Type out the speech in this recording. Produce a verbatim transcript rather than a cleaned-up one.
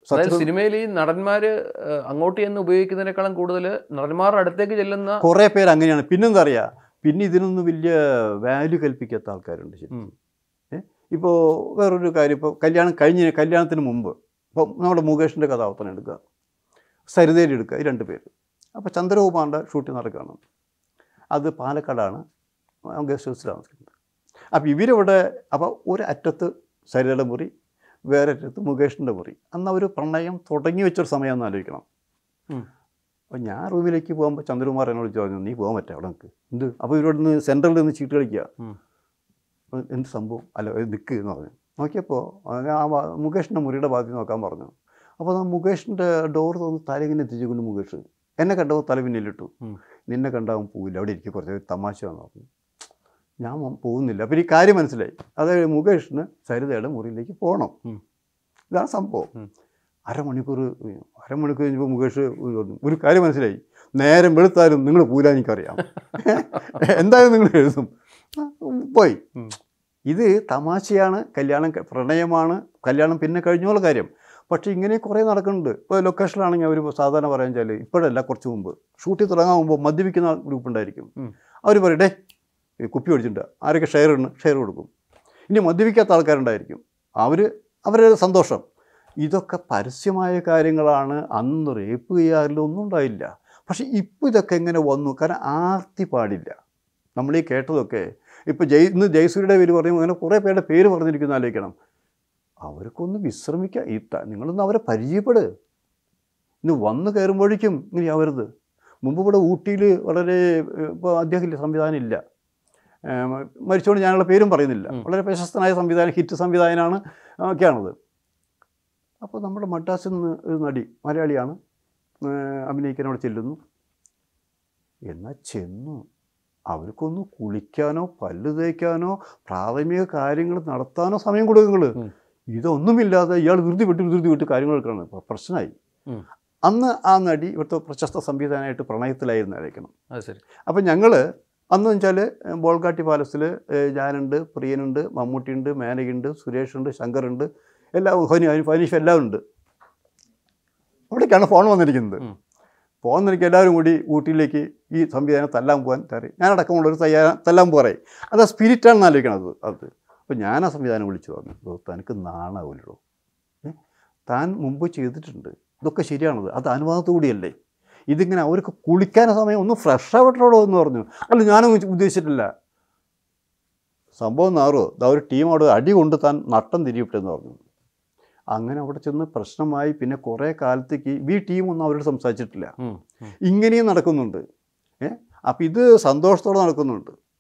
സിനിമയിൽ ഈ നടന്മാർ അങ്ങോട്ട് ചെന്ന് ഉപയോഗിക്കുന്നതിനേക്കാളും കൂടുതൽ നടന്മാരുടെ അടുത്തേക്ക് ചെല്ലുന്ന കുറേ പേര് അങ്ങനെയാണ്. പിന്നെന്താ അറിയാം, പിന്നെ ഇതിനൊന്നും വലിയ വാല്യൂ കൽപ്പിക്കാത്ത ആൾക്കാരുണ്ട്. ശരി, ഏ ഇപ്പോൾ വേറൊരു കാര്യം, ഇപ്പോൾ കല്യാണം കഴിഞ്ഞ കല്യാണത്തിന് മുമ്പ് ഇപ്പോൾ നമ്മുടെ മുകേഷിൻ്റെ കഥാപാത്രം എടുക്കുക, സരിതയിൽ എടുക്കുക, ഈ രണ്ട് പേര്. അപ്പോൾ ചന്ദ്രകുമാറിൻ്റെ ഷൂട്ടിംഗ് നടക്കുകയാണ്. അത് പാലക്കാടാണ്, ഗസ്റ്റ് ഹൗസിൽ താമസിക്കുന്നത്. അപ്പോൾ ഇവരിവിടെ, അപ്പോൾ ഒരു അറ്റത്ത് സരിതയുടെ മുറി, വേറെ അറ്റത്ത് മുകേഷിൻ്റെ മുറി. അന്ന് അവർ പ്രണയം തുടങ്ങി വെച്ചൊരു സമയമെന്ന് ആലോചിക്കണം. അപ്പോൾ ഞാൻ റൂമിലേക്ക് പോകുമ്പോൾ ചന്ദ്രകുമാർ എന്നോട് ചോദിച്ചു, നീ പോകാൻ പറ്റുക അവിടെ നിൽക്ക്. എന്ത്? അപ്പോൾ ഇവരോട് നിന്ന് സെൻട്രലിൽ നിന്ന് ചീട്ട് കളിക്കുക. എന്ത് സംഭവം? അല്ല നിൽക്ക് എന്ന് പറഞ്ഞു. നോക്കിയപ്പോൾ ആ മുകേഷിൻ്റെ മുറിയുടെ ഭാഗത്ത് നോക്കാൻ പറഞ്ഞു. അപ്പോൾ മുകേഷിൻ്റെ ഡോർ തോന്നി തല ഇങ്ങനെ എത്തിച്ചുകൊണ്ട് മുകേഷ് എന്നെ കണ്ടപ്പോൾ തല പിന്നിലിട്ടു. നിന്നെ കണ്ടാവും പോവില്ല, അവിടെ ഇരിക്കും, കുറച്ച് തമാശ വന്നു പറഞ്ഞു. ഞാൻ പോകുന്നില്ല. അപ്പോൾ ഈ കാര്യം മനസ്സിലായി. അതായത് മുകേഷിന് സരിതയുടെ മുറിയിലേക്ക് പോകണം. ഇതാണ് സംഭവം. അരമണിക്കൂർ അരമണിക്കൂർ കഴിഞ്ഞപ്പോൾ മുകേഷ് ഒരു കാര്യം മനസ്സിലായി, നേരം വെളുത്താലും നിങ്ങൾ പോരാൻ എനിക്കറിയാം, എന്തായാലും നിങ്ങൾ എഴുതും. പോയി. ഇത് തമാശയാണ്, കല്യാണം പ്രണയമാണ്, കല്യാണം പിന്നെ കഴിഞ്ഞോളെ കാര്യം. പക്ഷേ ഇങ്ങനെ കുറേ നടക്കുന്നുണ്ട്. ഇപ്പോൾ ലൊക്കേഷനിലാണെങ്കിൽ അവർ സാധാരണ പറയാൻ വെച്ചാൽ, ഇപ്പോഴല്ല കുറച്ച് മുമ്പ് ഷൂട്ടിൽ തുടങ്ങാൻ മുമ്പ് മദ്യപിക്കുന്ന ഗ്രൂപ്പ് ഉണ്ടായിരിക്കും. അവർ പറയും, ഡേ കുപ്പി ഒടിച്ചിട്ടുണ്ട്, ആരൊക്കെ ഷെയർ ഇടണം, ഷെയർ കൊടുക്കും. ഇനി മദ്യപിക്കാത്ത ആൾക്കാരുണ്ടായിരിക്കും, അവർ അവരുടെ സന്തോഷം. ഇതൊക്കെ പരസ്യമായ കാര്യങ്ങളാണ്. അന്ന് റേപ്പ് ചെയ്യാറില്ല, ഒന്നും ഉണ്ടായില്ല. പക്ഷേ ഇപ്പോൾ ഇതൊക്കെ എങ്ങനെ വന്നു? കാരണം ആർത്തി പാടില്ല. നമ്മളീ കേട്ടതൊക്കെ ഇപ്പോൾ ജയ് ഇന്ന് ജയസൂര്യയുടെ പേര് പറയുമ്പോൾ അങ്ങനെ കുറേ പേരുടെ പേര് പറഞ്ഞിരിക്കുന്ന ആലോചിക്കണം. അവർക്കൊന്ന് വിശ്രമിക്കുക. ഈ നിങ്ങളൊന്ന് അവരെ പരിചയപ്പെട്. ഇന്ന് വന്ന് കയറുമ്പോഴേക്കും ഇങ്ങനെ ആവരുത്. മുമ്പ് ഇവിടെ ഊട്ടിയിൽ വളരെ ഇപ്പോൾ അദ്ദേഹത്തിൻ്റെ സംവിധാനം ഇല്ല, മരിച്ചുകൊണ്ട് ഞാനുള്ള പേരും പറയുന്നില്ല, വളരെ പ്രശസ്തനായ സംവിധാനം, ഹിറ്റ് സംവിധായകനാണ് ഒക്കെയാണത്. അപ്പോൾ നമ്മുടെ മദ്രാസിൽ നിന്ന് ഒരു നടി, മലയാളിയാണ്, അഭിനയിക്കാൻ അവിടെ ചെല്ലുന്നു. എന്നാൽ ചെന്നു അവർക്കൊന്ന് കുളിക്കാനോ പല്ല് തേക്കാനോ പ്രാഥമിക കാര്യങ്ങൾ നടത്താനോ സമയം കൊടുക്കുക. നിങ്ങൾ ഇതൊന്നുമില്ലാതെ ഇയാൾ ധൃതി വിട്ട് ധൃതി വിട്ട് കാര്യങ്ങൾ എടുക്കണം. പ്രശ്നമായി. അന്ന് ആ നടി ഇവിടുത്തെ പ്രശസ്ത സംവിധാനമായിട്ട് പ്രണയത്തിലായിരുന്നായിരിക്കണം. അത് ശരി. അപ്പം ഞങ്ങൾ അന്ന് വെച്ചാൽ ബോൾഗാട്ടി പാലസിൽ ഞാനുണ്ട്, പ്രിയനുണ്ട്, മമ്മൂട്ടിയുണ്ട്, മേനകയുണ്ട്, സുരേഷുണ്ട്, ശങ്കറുണ്ട്, എല്ലാം ഹനി ഫനീഷ് എല്ലാം ഉണ്ട്. അവിടേക്കാണ് ഫോൺ വന്നിരിക്കുന്നത്. ഫോൺ വന്നിരിക്കുക എല്ലാവരും കൂടി ഊട്ടിയിലേക്ക് ഈ സംവിധാനം തല്ലാൻ പോകാൻ തരാം. ഞാനടക്കമുള്ളൊരു തയ്യാറ തല്ലാൻ പോറേ. അത് ആ സ്പിരിറ്റാണെന്ന് ആലോചിക്കണത്. അത് അപ്പോൾ ഞാൻ ആ സംവിധാനം വിളിച്ചു പറഞ്ഞു, തനിക്ക് നാണാവില്ലടോ, താൻ മുമ്പ് ചെയ്തിട്ടുണ്ട്, ഇതൊക്കെ ശരിയാണത്, അത് അനുവാദത്തോടെയല്ലേ, ഇതിങ്ങനെ അവർക്ക് കുളിക്കാൻ സമയം ഒന്ന് ഫ്രഷ് ആവട്ടോടോ എന്ന് പറഞ്ഞു. അല്ല ഞാനൊന്നും ഉദ്ദേശിച്ചിട്ടില്ല. സംഭവം നാറോ ഇതാ ഒരു ടീം അവിടെ അടി കൊണ്ട് താൻ നട്ടം തിരിയപ്പെട്ടെന്ന് പറഞ്ഞു. അങ്ങനെ അവിടെ ചെന്ന് പ്രശ്നമായി. പിന്നെ കുറേ കാലത്തേക്ക് ഈ ടീമൊന്നും അവരോട് സംസാരിച്ചിട്ടില്ല. ഇങ്ങനെയും നടക്കുന്നുണ്ട്. ഏ അപ്പം ഇത് സന്തോഷത്തോടെ നടക്കുന്നുണ്ട്.